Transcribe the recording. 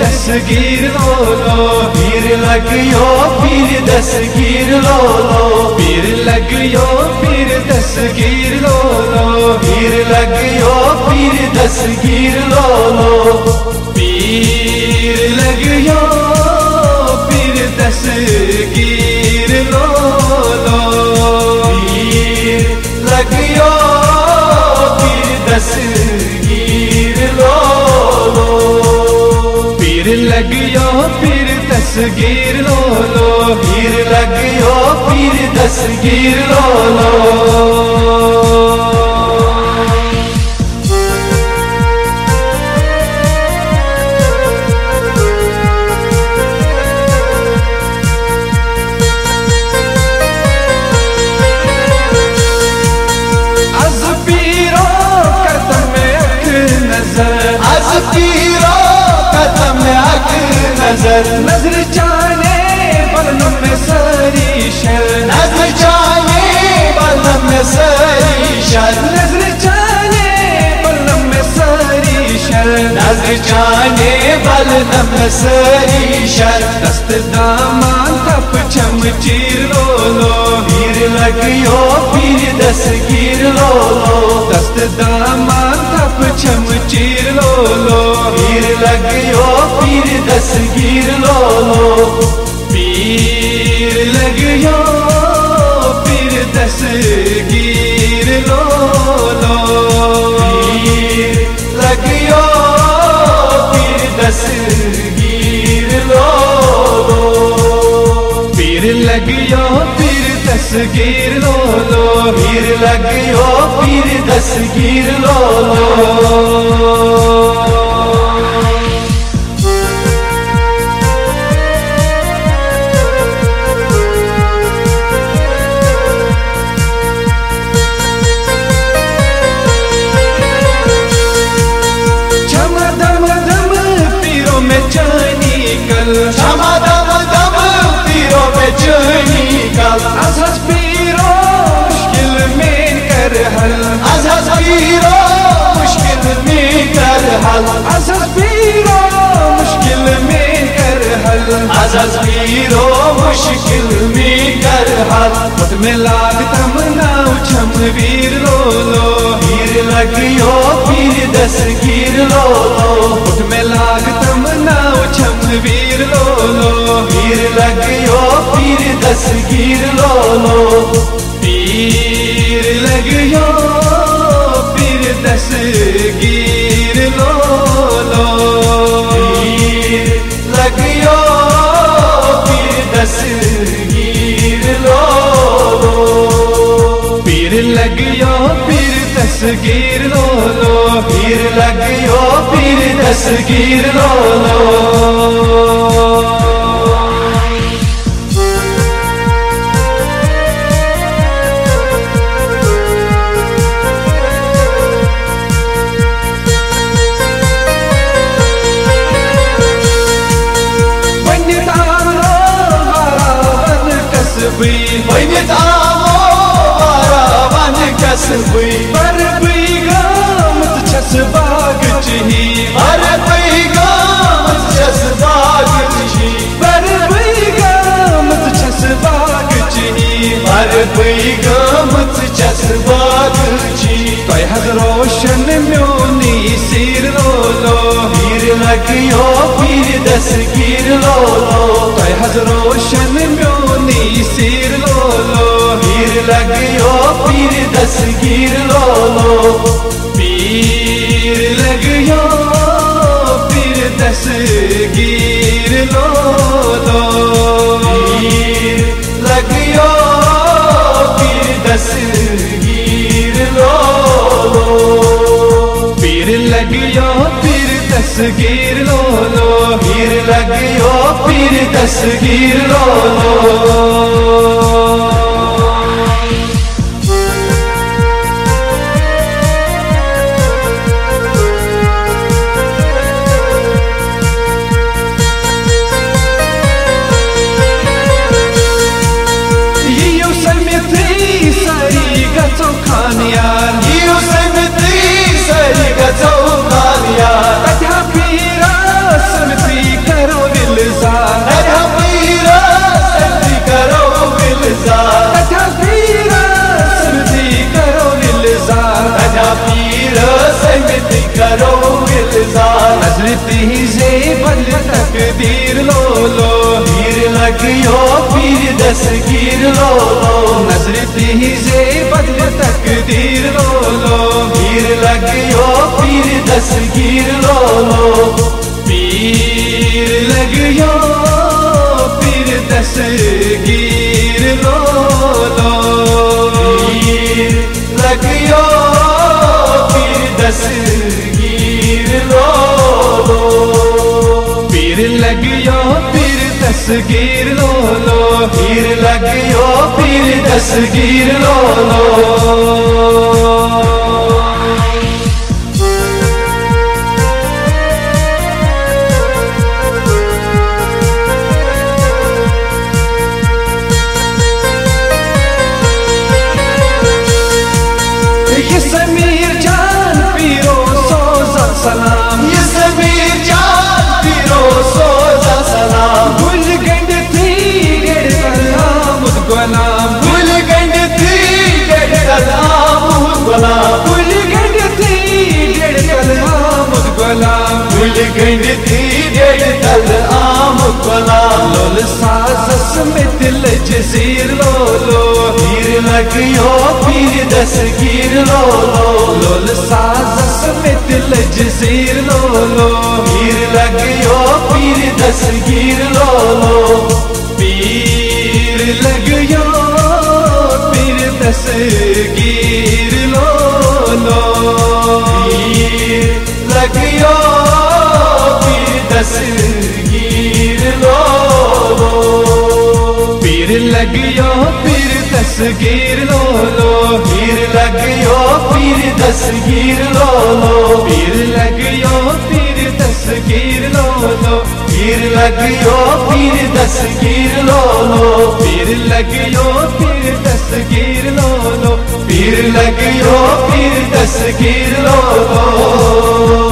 दस्तगीर लो लो, पीर लगियो पीर दस्तगीर लो लो, पीर लगियो पीर दस्तगीर लो लो, पीर लगियो पीर दस्तगीर लो लो, पीर लगियो पीर दस्तगीर लो लो, पीर लगियो पीर दस्तगीर लो लो, पीर लगियो पीर दस्तगीर लो लो, पीर लगियो पीर दस्तगीर लो लो। नजर नजर जाने बलम में सारी शर, नजर जाने बलम में सारी शर, नजर जाने बलम में सारी शर, नजर जाने बलम में सारी शर। दस्त दामान तप चम चीर लो लो, पीर लगियो पीर दस्तगीर लो लो, दस्त दामान तप चम चीर लो लो, पीर लगियो पीर दस्तगीर लो लो, पीर लगियो पीर दस्तगीर लो लो, पीर लगियो पीर दस्तगीर लो लो, पीर लगियो पीर दस्तगीर लो लो, पीर लगियो पीर दस्तगीर लो लो। क्षमा दम दम पीरों में चनी कल, अज़हज़ पीरो मुश्किल में कर हल, अज़हज़ पीरो मुश्किल में कर हल, अज़हज़ पीरो मुश्किल में कर हल, अज़हज़ पीरो मुश्किल में कर हल। मुझ में लाग तमन्ना उछम वीर लो लो, पीर लगियो पीर दस्तगीर लो लो, मुझ में लाग तमन्ना उछम वीर लो लो, पीर लगियो पीर दस्तगीर लो लो, पीर लगियो पीर दस्तगीर लो लो, पीर लगियो पीर दस्तगीर लो लो, पीर लगियो पीर दस्तगीर लो लो, पीर लगियो पीर दस्तगीर लो लो। पर पैगामत छस बाग चही, पर पैगामत छस बाग चही, पर पैगामत छस बाग चही, पर पैगामत छस बाग चही। तोय हज़ रोशन म्योनी सिर लो लो, पीर लगियो पीर दस्तगीर लो लो, तोय हज़ रोशन म्योनी सिर लो लो, पीर लगियो पीर दस्तगीर लो लो, पीर लगियो पीर दस्तगीर लो लो, पीर लगियो पीर दस्तगीर लो लो, पीर लगियो पीर दस्तगीर लो लो, पीर लगियो पीर दस्तगीर लो लो। नजरती से बदल तकदीर लो लो, पीर लगियो पीर दस्तगीर लो लो, नजरती से बदल तकदीर लो लो, पीर लगियो पीर दस्तगीर लो लो, पीर लगियो पीर दस्तगीर लो लो, पीर लगियो पीर दस्तगीर लो लो, पीर लगियो पीर दस्तगीर लो लो, पीर लगियो पीर दस्तगीर लो लो। ये समीर जान पीरो सोजा सलाम, ये समीर जान पीरो सोजा सलाम, गुलगंड थी डेढ़ कलाम गुलाम, गुलगंड थी डेढ़ कलाम गुलाम, गुलगंड थी डेढ़ कलाम गुलाम, गुलगंड थी डेढ़ कलाम गुलाम, लोल साजस में दिल जजीर लो लो, पीर लगियो पीर दस्तगीर लो लो, लोल साजस में दिल जजीर लो लो, पीर लगियो पीर दस्तगीर लो लो, पीर लगियो पीर दस्तगीर लो लो, पीर लगियो पीर दस्तगीर लो लो, पीर लगियो पीर दस्तगीर लो लो, पीर लगियो पीर दस्तगीर लो लो, पीर लगियो पीर दस्तगीर लो लो, पीर लगियो पीर दस्तगीर लो लो, पीर लगियो पीर दस्तगीर लो लो, पीर लगियो पीर दस्तगीर लो लो।